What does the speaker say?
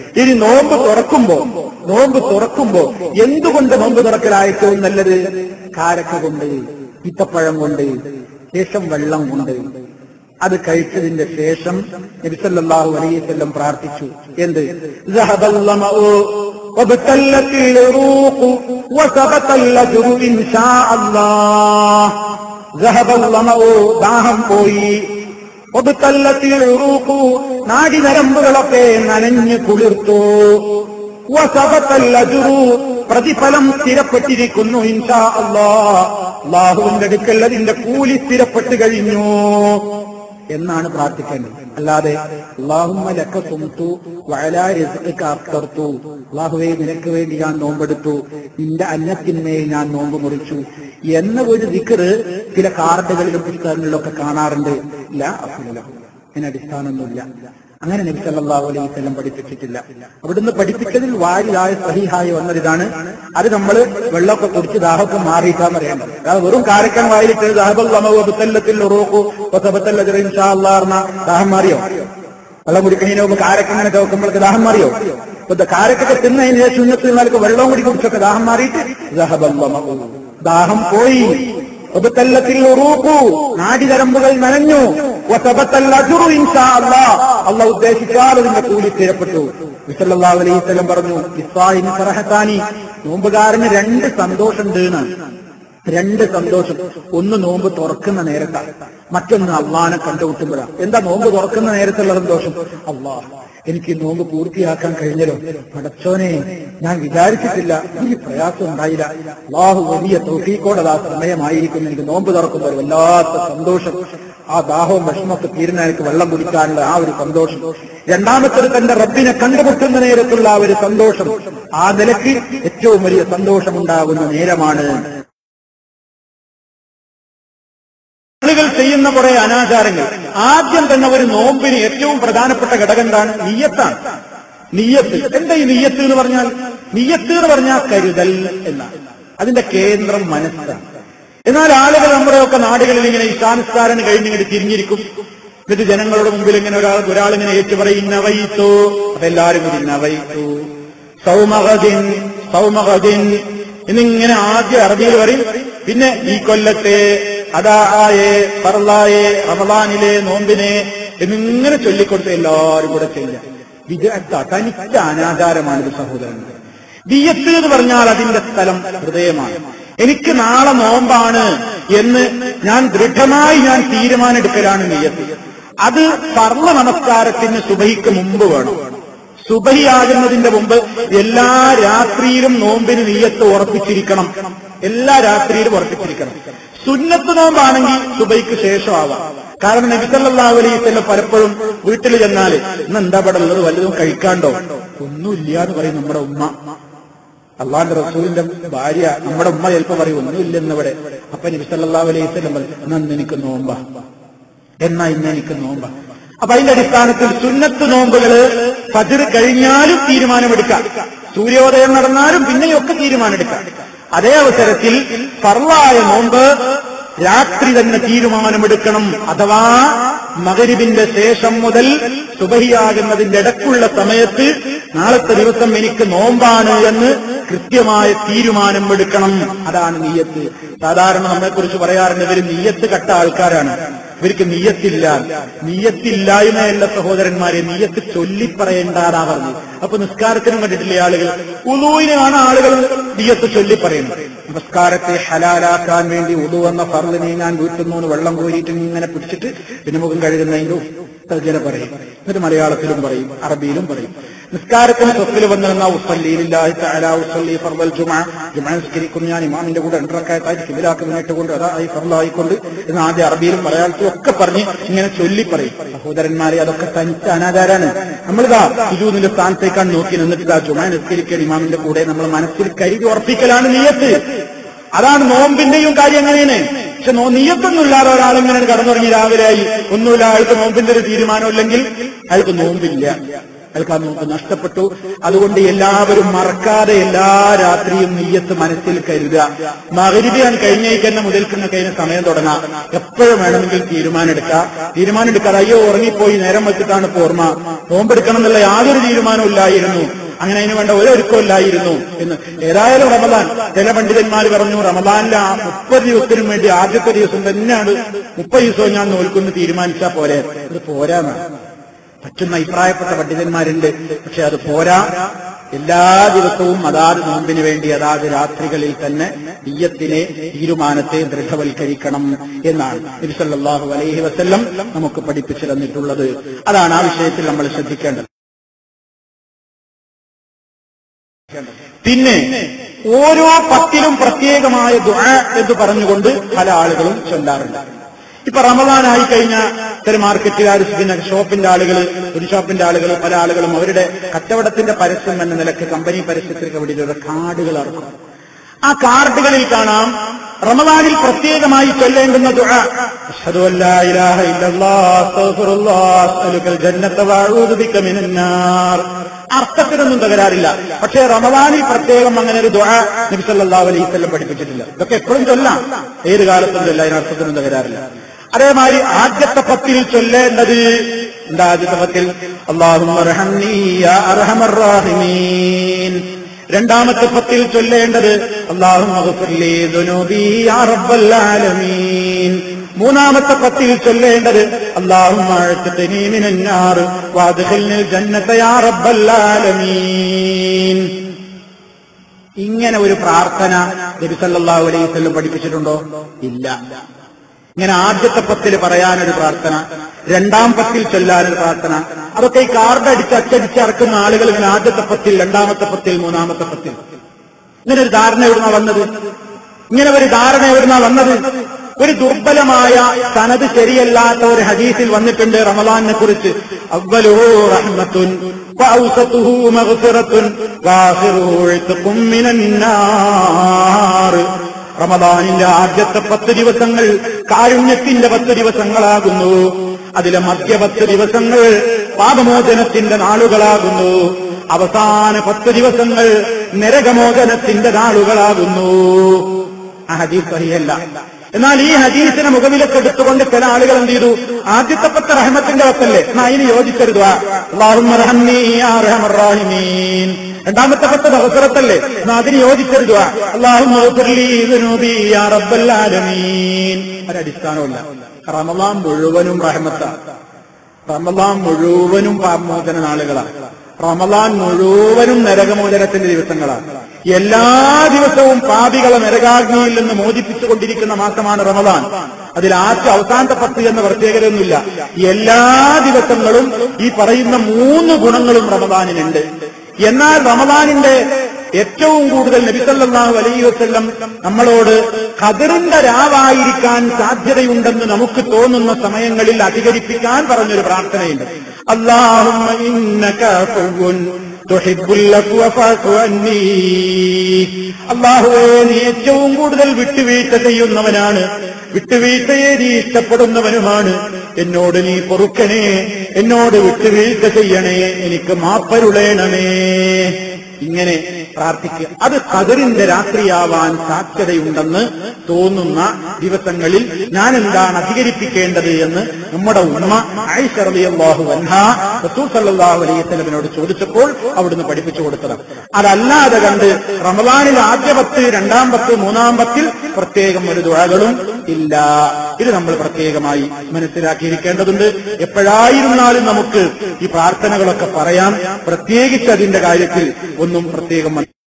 ഇനി നോമ്പ് തുറക്കുമ്പോ എന്തുകൊണ്ട് നോമ്പ് തുറക്കലാ ഏറ്റവും നല്ലത്? കാരക്ക കൊണ്ട്, ഈത്തപ്പഴം കൊണ്ട്, ശേഷം വെള്ളം കൊണ്ട്. അത് കഴിച്ചതിന്റെ ശേഷം നബി സല്ലല്ലാഹു അലൈഹി വസല്ലം പ്രാർത്ഥിച്ചു. എന്ത്? ദഹബൽ ലമഉ വബതല്ലത്തിൽ റൂഖു വസബതൽ അജ്റു ഇൻഷാ അല്ലാഹ്. ദഹബൽ ലമഉ, ദാഹം പോയി. വബതല്ലത്തിൽ റൂഖു, നാഡി നരമ്പുകളൊക്കെ നനഞ്ഞു കുളിർത്തു. വസബതൽ അജ്റു, പ്രതിഫലം സ്ഥിരപ്പെട്ടിരിക്കുന്നു. ഇൻഷാ അല്ലാഹ്, അല്ലാഹുവിന്റെ അടുക്കൽ അതിന്റെ കൂലി സ്ഥിരപ്പെട്ട് കഴിഞ്ഞു എന്നാണ് പ്രാർത്ഥിക്കേണ്ടത്. അല്ലാതെ അല്ലാഹുമ്മ ലക സുംതു വഅലാ റിസ്ഖിക അഫ്തർതു, അല്ലാഹുവേ നിനക്ക് വേണ്ടി ഞാൻ നോമ്പെടുത്തു, നിന്റെ അന്നത്തിന്മേൽ ഞാൻ നോമ്പ് മുറിച്ചു എന്ന ഒരു ദിക്ർ ചില കാർഡുകളിലും പുസ്തകങ്ങളിലൊക്കെ കാണാറുണ്ട്. ഇല്ല, അതിന് അടിസ്ഥാനമൊന്നുമില്ല. അങ്ങനെ നബി സല്ലല്ലാഹു അലൈഹി വസല്ലം പഠിപ്പിച്ചിട്ടില്ല. അവിടുന്ന് പഠിപ്പിച്ചതിൽ വാരിയായ സഹീഹായി വന്നതാണ്. അത് നമ്മൾ വെള്ളമൊക്കെ കുടിച്ച് ദാഹമൊക്കെ മാറിയിട്ടാന്ന് അറിയേണ്ടത്. അതായത് വെറും കാരക്കൻ വായിലിട്ട് ദഹബൽ ലമഉ വബതല്ലത്തിൽ റൂഖു വസബതൽ അജ്റു ഇൻഷാ അല്ലാഹ് പറഞ്ഞ ദാഹം മാറിയോ? വെള്ളം കുടിക്കുന്നതിന് മുമ്പ് കാരക്കങ്ങനെ ചോക്കുമ്പോഴൊക്കെ ദാഹം മാറിയോ? ഇപ്പൊ കാരക്കൊക്കെ തിന്നതിന് ശേഷം സുന്നത്ത് തിന്നാലൊക്കെ വെള്ളം കൂടി കുടിച്ചൊക്കെ ദാഹം മാറിയിട്ട് ദഹബൽ ലമഉ, ദാഹം പോയി. വബതല്ലത്തിൽ റൂഖു, നാഡിനരമ്പുകൾ നനഞ്ഞു. വസബതൽ അജ്റു ഇൻഷാ അല്ലാഹ്, അല്ലാഹു ഉദ്ദേശിച്ചാൽ അതിന്റെ കൂലി സ്ഥിരപ്പെട്ടു. നബി സല്ലല്ലാഹു അലൈഹി വസല്ലം പറഞ്ഞു, ഇസ്സായിനി ഫറഹതാനി, നോമ്പുകാരന് രണ്ട് സന്തോഷമുണ്ട്. രണ്ട് സന്തോഷം. ഒന്ന് നോമ്പ് തുറക്കുന്ന നേരത്താണ്, മറ്റൊന്ന് അള്ളാനെ കണ്ടുമുട്ടുമ്പോഴാണ്. എന്താ നോമ്പ് തുറക്കുന്ന നേരത്തുള്ള സന്തോഷം? അള്ളാഹ്, എനിക്ക് നോമ്പ് പൂർത്തിയാക്കാൻ കഴിഞ്ഞല്ലോ, പടച്ചോനെ ഞാൻ വിചാരിച്ചിട്ടില്ല, എനിക്ക് പ്രയാസം ഉണ്ടായില്ല, അള്ളാഹു വലിയ തൗഫീഖോടെ ആ സമയമായിരിക്കും എനിക്ക് നോമ്പ് തുറക്കുമ്പോൾ വല്ലാത്ത സന്തോഷം. ആ ദാഹവും വിഷമൊക്കെ തീരുന്ന എനിക്ക് വെള്ളം കുടിക്കാനുള്ള ആ ഒരു സന്തോഷം. രണ്ടാമത്തത് തന്റെ റബ്ബിനെ കണ്ടുമുട്ടുന്ന നേരത്തുള്ള ആ ഒരു സന്തോഷം. ആ നിലയ്ക്ക് ഏറ്റവും വലിയ സന്തോഷമുണ്ടാകുന്ന നേരമാണ്. ആളുകൾ ചെയ്യുന്ന കുറെ അനാചാരങ്ങൾ. ആദ്യം തന്നെ ഒരു നോമ്പിന് ഏറ്റവും പ്രധാനപ്പെട്ട ഘടകം എന്താണ്? നിയ്യത്താണ്. നിയ്യത്ത്. എന്താ ഈ നിയ്യത്ത് എന്ന് പറഞ്ഞാൽ? നിയ്യത്ത് എന്ന് പറഞ്ഞാൽ കരുതൽ എന്നാണ്. അതിന്റെ കേന്ദ്രം മനസ്സാണ്. എന്നാൽ ആളുകൾ നമ്മുടെയൊക്കെ നാടുകളിൽ ഇങ്ങനെ ഇശാനിസ്കാരം കഴിഞ്ഞിങ്ങനെ തിരിഞ്ഞിരിക്കും. എന്നിട്ട് ജനങ്ങളുടെ മുമ്പിൽ ഇങ്ങനെ ഒരാളിങ്ങനെ ഏറ്റു പറയും നവൈത്തു, അതെല്ലാരും കൂടി നവൈത്തു സൗമഗദിൻ സൗമഗദിൻ എന്നിങ്ങനെ ആദ്യം അറബിയിൽ പറയും. പിന്നെ ഈ കൊല്ലത്തെ അദായെ ഫർളായെ റമളാനിലെ നോമ്പിനെ എന്നിങ്ങനെ ചൊല്ലിക്കൊടുത്ത് എല്ലാവരും കൂടെ ചെയ്യാം. വിദഅത്ത, തനിച്ച അനാചാരമാണിത് സഹോദരങ്ങൾ. നിയ്യത്ത് എന്ന് പറഞ്ഞാൽ അതിന്റെ സ്ഥലം ഹൃദയമാണ്. എനിക്ക് നാളെ നോമ്പാണ് എന്ന് ഞാൻ ദൃഢമായി തീരുമാനമെടുക്കലാണ് നിയ്യത്ത്. അത് ഫർള നമസ്കാരത്തിന് സുബഹിക്ക് മുമ്പ് വേണം. സുബഹിയാകുന്നതിന്റെ മുമ്പ് എല്ലാ രാത്രിയിലും നോമ്പിന് നിയ്യത്ത് ഉറപ്പിച്ചിരിക്കണം. എല്ലാ രാത്രിയിലും ഉറപ്പിച്ചിരിക്കണം. സുന്നത്ത് നോമ്പാണെങ്കിൽ സുബഹിക്ക് ശേഷം ആവാം. കാരണം നബി സല്ലല്ലാഹു അലൈഹി വസല്ലം പലപ്പോഴും വീട്ടിൽ ചെന്നാല് ഇന്ന് എന്താ ഇവിടെ ഉള്ളത്, വല്ലതും കഴിക്കാണ്ടോ? ഒന്നുമില്ല എന്ന് പറയും നമ്മുടെ ഉമ്മ. അള്ളാന്റെ റസൂലിന്റെ ഭാര്യ നമ്മുടെ ഉമ്മ ചിലപ്പോ പറയും ഒന്നുമില്ലെന്നിവിടെ. അപ്പൊ നബി സല്ലല്ലാഹു അലൈഹി വസല്ലം പറയും ഇന്ന് എനിക്ക് നോമ്പാ, ഇന്ന് എനിക്ക് നോമ്പാ. അപ്പൊ അതിന്റെ അടിസ്ഥാനത്തിൽ സുന്നത്ത് നോമ്പുകള് ഫജ്ർ കഴിഞ്ഞാലും തീരുമാനമെടുക്കാം, സൂര്യോദയം നടന്നാലും പിന്നെയൊക്കെ തീരുമാനമെടുക്കാം. അതേ അവസരത്തിൽ ഫർളായ നോമ്പ് രാത്രി തന്നെ തീരുമാനമെടുക്കണം. അഥവാ മഗ്രിബിന്റെ ശേഷം മുതൽ സുബഹിയാകുന്നതിന്റെ ഇടയ്ക്കുള്ള സമയത്ത് നാളത്തെ ദിവസം എനിക്ക് നോമ്പാണ് എന്ന് കൃത്യമായ തീരുമാനം എടുക്കണം. അതാണ് നിയ്യത്ത്. സാധാരണ നമ്മളെക്കുറിച്ച് പറയാറുണ്ട്, ഇവർ നിയ്യത്ത് കെട്ട ആൾക്കാരാണ്, ഇവർക്ക് നിയ്യത്തില്ല. നിയ്യത്തില്ലായ്മയല്ല സഹോദരന്മാരെ, നിയ്യത്ത് ചൊല്ലിപ്പറയേണ്ടാതാ പറഞ്ഞു. അപ്പൊ നിസ്കാരത്തിനും കണ്ടിട്ടില്ലേ ആളുകൾ? ഉളൂവിനാണ് ആളുകൾ നിയ്യത്ത് ചൊല്ലിപ്പറയുന്നത്. നമസ്കാരത്തെ ഹലാലാക്കാൻ വേണ്ടി ഉളു എന്ന ഫർളിനെ ഞാൻ വീട്ടിൽ നിന്ന് വെള്ളം കോരിയിട്ട് ഇങ്ങനെ പിടിച്ചിട്ട് പിന്നെ മുഖം കഴുകുന്നതിന്റെ തർജ്ജമ പറയും. എന്നിട്ട് മലയാളത്തിലും പറയും, അറബിയിലും പറയും. നിസ്കാരത്തിന് സ്വത്തിൽ വന്നിരുന്ന ഉസ്സല്ലി ലില്ലാഹി തആല ഉസ്സല്ലി ഫർളൽ ജുമുഅ, ജുമുഅ നിസ്കരിക്കും ഞാൻ ഇമാമിന്റെ കൂടെ 2 റക്അത്തായിട്ട് ഖിബിലക്ക് മുന്നിട്ടുകൊണ്ട് അതായി ഫർളായിക്കൊണ്ട് എന്ന് ആദ്യം അറബിയിലും മലയാളത്തിലും ഒക്കെ പറഞ്ഞ് ഇങ്ങനെ ചൊല്ലി പറയും. സഹോദരന്മാരെ, അതൊക്കെ തനിച്ച അനാചാരാണ്. നമ്മളിതാ സുജൂദിന്റെ സ്ഥാനത്തേക്കാണ് നോക്കി നിന്നിട്ട് ഇതാ ജുമുഅ നിസ്കരിക്കാൻ ഇമാമിന്റെ കൂടെ നമ്മൾ മനസ്സിൽ കരുതി ഉറപ്പിക്കലാണ് നിയ്യത്ത്. അതാണ് നോമ്പിന്റെയും കാര്യം അങ്ങനെയാണ്. പക്ഷെ നിയ്യത്തൊന്നും ഇല്ലാതെ ഒരാളിങ്ങനെ കടന്നുറങ്ങി രാവിലെയായി ഒന്നുമില്ല, അയാൾക്ക് നോമ്പിന്റെ ഒരു തീരുമാനമില്ലെങ്കിൽ അയാൾക്ക് നോമ്പില്ല, അയാൾക്ക് ആ നോമ്പ് നഷ്ടപ്പെട്ടു. അതുകൊണ്ട് എല്ലാവരും മറക്കാതെ എല്ലാ രാത്രിയും നിയ്യത്ത് മനസ്സിൽ കരുതുക. മഗ്രിബ് കഴിഞ്ഞേക്കന്നെ മുതൽക്കുന്ന കഴിഞ്ഞ സമയം തുടങ്ങാം. എപ്പോഴും എപ്പോഴും വേണമെങ്കിൽ തീരുമാനം അയ്യോ ഉറങ്ങിപ്പോയി നേരം വെച്ചിട്ടാണ് ഇപ്പൊ ഓർമ്മ, നോമ്പെടുക്കണം എന്നുള്ള യാതൊരു തീരുമാനവും ഇല്ലായിരുന്നു, അങ്ങനെ അതിന് വേണ്ട ഒരുക്കമില്ലായിരുന്നു എന്ന്. ഏതായാലും റമദാൻ, ചില പണ്ഡിതന്മാർ പറഞ്ഞു റമദാനിലെ 30 ദിവസത്തിനും വേണ്ടി ആദ്യത്തെ ദിവസം തന്നെയാണ് 30 ദിവസവും ഞാൻ നോൽക്കുന്നു തീരുമാനിച്ചാൽ പോരെ. അത് പോരാന്നാണ് പറ്റുന്ന അഭിപ്രായപ്പെട്ട പണ്ഡിതന്മാരുണ്ട്. പക്ഷെ അത് പോരാ. എല്ലാ ദിവസവും അതാത് നോമ്പിന് വേണ്ടി അതാത് രാത്രികളിൽ തന്നെ നിയ്യത്തിനെ, തീരുമാനത്തെ ദൃഢവൽക്കരിക്കണം എന്നാണ് നബി സല്ലല്ലാഹു അലൈഹി വസല്ലം നമുക്ക് പഠിപ്പിച്ചു തന്നിട്ടുള്ളത്. അതാണ് ആ വിഷയത്തിൽ നമ്മൾ ശ്രദ്ധിക്കേണ്ടത്. പിന്നെ ഓരോ പത്തിലും പ്രത്യേകമായ ദുആ എന്ന് പറഞ്ഞുകൊണ്ട് പല ആളുകളും ചൊല്ലാറുണ്ട്. ഇപ്പൊ റമദാനായി കഴിഞ്ഞ ചില മാർക്കറ്റുകാർ, പിന്നെ ഷോപ്പിന്റെ ആളുകൾ, ഒരു ഷോപ്പിന്റെ ആളുകൾ, പല ആളുകളും അവരുടെ കച്ചവടത്തിന്റെ പരസ്യം എന്ന നിലക്ക് കമ്പനി പരസ്യത്തിനൊക്കെ വേണ്ടിയിട്ട് കാർഡുകൾ ഇറക്കും. ആ കാർഡുകളിൽ കാണാം റമദാനിൽ പ്രത്യേകമായി ചൊല്ലേണ്ടുന്ന ദുആ, അശ്ഹദു അല്ലാ ഇലാഹ ഇല്ലല്ലാഹ് അസ്തഗ്ഫിറുല്ലാഹ് അസ്അലുകൽ ജന്നത വഅഊദു ബിക മിനൻ നാർ. അർത്ഥത്തിനൊന്നും തകരാറില്ല. പക്ഷേ റമദാനിൽ പ്രത്യേകം അങ്ങനെ ഒരു ദുആ നബി സല്ലല്ലാഹു അലൈഹി വസല്ലം പഠിപ്പിച്ചിട്ടില്ല. ഇതൊക്കെ എപ്പോഴും ചൊല്ലാം, ഏത് കാലത്തും ചൊല്ലാം, അതിനർത്ഥത്തിനും തകരാറില്ല. അതേമാതിരി ആദ്യത്തെ 10 ചൊല്ലേണ്ടത് എന്താ? ആദ്യത്തെ 10 അല്ലാഹുമ്മ അർഹംനി യാ അർഹമർ റഹീമീൻ. രണ്ടാമത്തെ 10 ചൊല്ലേണ്ടത് അല്ലാഹുമ്മ ഗ്ഫിർലി ദുനൂബി യാ റബ്ബൽ ആലമീൻ. മൂന്നാമത്തെ 10 ചൊല്ലേണ്ടത് അല്ലാഹുമ്മ അഅ്തിനി മിനൻ നാർ വഅദ്ഖിൽനിൽ ജന്നത യാ റബ്ബൽ ആലമീൻ. ഇങ്ങനെ ഒരു പ്രാർത്ഥന നബി സല്ലല്ലാഹു അലൈഹി വസല്ലം പഠിപ്പിച്ചിട്ടുണ്ടോ? ഇല്ല. ഇങ്ങനെ ആദ്യത്തെ 10 പറയാനൊരു പ്രാർത്ഥന, രണ്ടാം 10 ചൊല്ലാനൊരു പ്രാർത്ഥന, അതൊക്കെ ഈ കാർഡ് അച്ചടിച്ചിറക്കുന്ന ആളുകൾ ഇങ്ങനെ ആദ്യത്തെ 10, രണ്ടാമത്തെ 10, മൂന്നാമത്തെ 10. ഇങ്ങനെ ഒരു ധാരണ എവിടുന്നാ വന്നത്? ഒരു ദുർബലമായ സനദ് ശരിയല്ലാത്ത ഒരു ഹദീസിൽ വന്നിട്ടുണ്ട് റമളാനിനെ കുറിച്ച്. അവ്വലുഹു റഹ്മത്തുൻ വഔസതുഹു മഗ്ഫിറത്തുൻ വആഖിറുഹു ഇത്ഖും മിനൻ നാർ. റമദാനിന്റെ ആദ്യത്തെ 10 ദിവസങ്ങൾ കാരുണ്യത്തിന്റെ 10 ദിവസങ്ങളാകുന്നു. അതിലെ മധ്യ 10 ദിവസങ്ങൾ പാപമോചനത്തിന്റെ നാളുകളാകുന്നു. അവസാന 10 ദിവസങ്ങൾ നരകമോചനത്തിന്റെ നാളുകളാകുന്നു. ആ ഹദീസ് സഹിഹല്ല. എന്നാൽ ഈ ഹദീസിനെ മുഖവിലക്കെടുത്തുകൊണ്ട് ചില ആളുകൾ എന്ത് ചെയ്തു? ആദ്യത്തെ 10 റഹ്മത്തിന്റെ 10 എന്നാ അതിന് യോജിച്ചൊരു ദുആ, അല്ലാഹുമ്മ അർഹംനി യാ അർഹമർ റഹീമീൻ. രണ്ടാമത്തെ 10 മഗ്ഫിറത്തല്ലേ, എന്നാ അതിന് യോജിച്ചൊരു ദുആ, അല്ലാഹുമ്മ ഗ്ഫിർലി ദുനൂബി യാ റബ്ബൽ ആലമീൻ. ഒരടിസ്ഥാനമില്ല. റമളാൻ മുഴുവനും റഹ്മത്താണ്. റമളാൻ മുഴുവനും പാപമോചന നാളുകളാണ്. റമളാൻ മുഴുവനും നരകമോചനത്തിന്റെ ദിവസങ്ങളാണ്. എല്ലാ ദിവസവും പാപികളെ നരകാഗ്നിയിൽ നിന്ന് മോചിപ്പിച്ചുകൊണ്ടിരിക്കുന്ന മാസമാണ് റമളാൻ. അതിൽ അവസാനത്തെ 10 എന്ന പ്രത്യേകതയൊന്നുമില്ല. എല്ലാ ദിവസങ്ങളും ഈ പറയുന്ന 3 ഗുണങ്ങളും റമളാനിനുണ്ട്. എന്നാൽ റമളാനിന്റെ ഏറ്റവും കൂടുതൽ നബി സല്ലല്ലാഹു അലൈഹി വസല്ലം നമ്മളോട് ഖദറിന്റെ രാവായിരിക്കാൻ സാധ്യതയുണ്ടെന്ന് നമുക്ക് തോന്നുന്ന സമയങ്ങളിൽ അധികരിപ്പിക്കാൻ പറഞ്ഞൊരു പ്രാർത്ഥനയുണ്ട്. അല്ലാഹുമ്മ ഇന്നക അഫ്വുൻ തുഹിബ്ബുൽ അഫ്വ ഫഅഫു അന്നീ. അല്ലാഹുവേ, നീ ഏറ്റവും കൂടുതൽ വിട്ടുവീഴ്ച ചെയ്യുന്നവനാണ്, വിട്ടുവീഴ്ചയെ നീ ഇഷ്ടപ്പെടുന്നവനുമാണ്. എന്നോട് നീ പൊറുക്കണേ, എന്നോട് വിട്ടുവീഴ്ച ചെയ്യണേ, എനിക്ക് മാപ്പരുളേണമേ. ഇങ്ങനെ പ്രാർത്ഥിക്കുക. അത് ഖദറിന്റെ രാത്രിയാവാൻ സാധ്യതയുണ്ടെന്ന് തോന്നുന്ന ദിവസങ്ങളിൽ ഞാൻ എന്താണ് അധികരിപ്പിക്കേണ്ടത് എന്ന് നമ്മുടെ ഉമ്മ ആയിഷ റളിയല്ലാഹു അൻഹാ റസൂൽ സല്ലല്ലാഹു അലൈഹി വസല്ലമയോട് ചോദിച്ചപ്പോൾ അവിടുന്ന് പഠിപ്പിച്ചു കൊടുത്തതാണ്. അതല്ലാതെ കണ്ട് റമളാനിൽ ആദ്യ 10, രണ്ടാം 10, മൂന്നാം 10 പ്രത്യേകം ഒരു ദുആകളും ഇല്ല. ഇത് നമ്മൾ പ്രത്യേകമായി മനസ്സിലാക്കിയിരിക്കേണ്ടതുണ്ട്. എപ്പോഴായിരുന്നാലും നമുക്ക് ഈ പ്രാർത്ഥനകളൊക്കെ പറയാം. പ്രത്യേകിച്ച് അതിന്റെ കാര്യത്തിൽ ഒന്നും പ്രത്യേകം